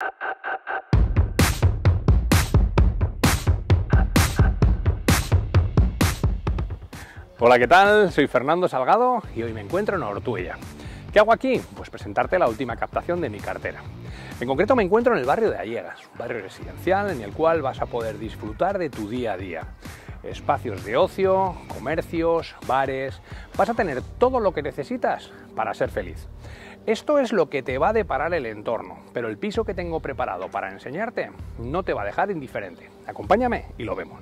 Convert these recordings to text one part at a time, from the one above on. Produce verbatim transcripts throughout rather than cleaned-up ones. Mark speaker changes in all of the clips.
Speaker 1: Hola, ¿qué tal? Soy Fernando Salgado y hoy me encuentro en Ortuella. ¿Qué hago aquí? Pues presentarte la última captación de mi cartera. En concreto me encuentro en el barrio de Allegas, un barrio residencial en el cual vas a poder disfrutar de tu día a día. Espacios de ocio, comercios, bares... Vas a tener todo lo que necesitas para ser feliz. Esto es lo que te va a deparar el entorno, pero el piso que tengo preparado para enseñarte no te va a dejar indiferente. Acompáñame y lo vemos.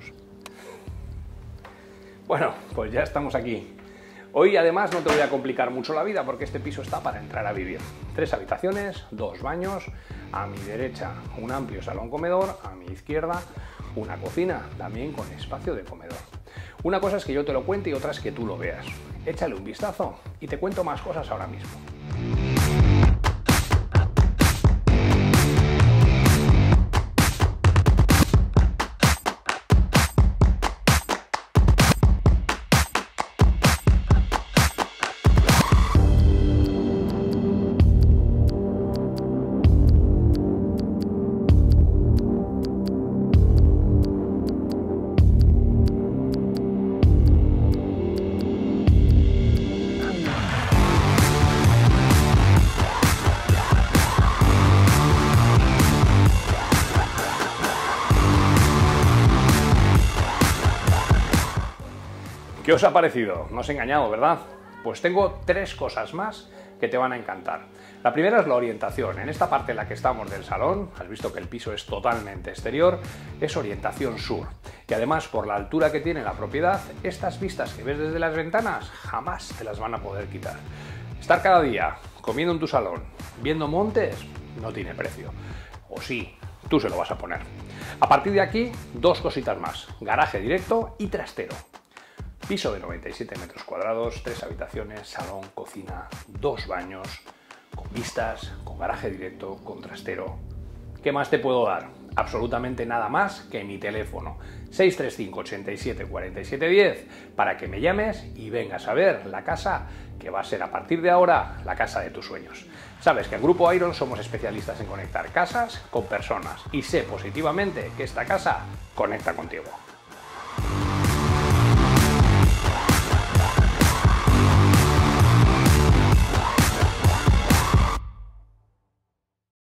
Speaker 1: Bueno, pues ya estamos aquí. Hoy además no te voy a complicar mucho la vida porque este piso está para entrar a vivir. Tres habitaciones, dos baños, a mi derecha un amplio salón comedor, a mi izquierda una cocina, también con espacio de comedor. Una cosa es que yo te lo cuente y otra es que tú lo veas. Échale un vistazo y te cuento más cosas ahora mismo. ¿Qué os ha parecido? No os he engañado, ¿verdad? Pues tengo tres cosas más que te van a encantar. La primera es la orientación. En esta parte en la que estamos del salón, has visto que el piso es totalmente exterior, es orientación sur. Y además, por la altura que tiene la propiedad, estas vistas que ves desde las ventanas jamás te las van a poder quitar. Estar cada día comiendo en tu salón, viendo montes, no tiene precio. O sí, tú se lo vas a poner. A partir de aquí, dos cositas más. Garaje directo y trastero. Piso de noventa y siete metros cuadrados, tres habitaciones, salón, cocina, dos baños, con vistas, con garaje directo, con trastero. ¿Qué más te puedo dar? Absolutamente nada más que mi teléfono seis tres cinco, ochenta y siete, cuarenta y siete, diez para que me llames y vengas a ver la casa que va a ser a partir de ahora la casa de tus sueños. Sabes que en Grupo Iron somos especialistas en conectar casas con personas y sé positivamente que esta casa conecta contigo.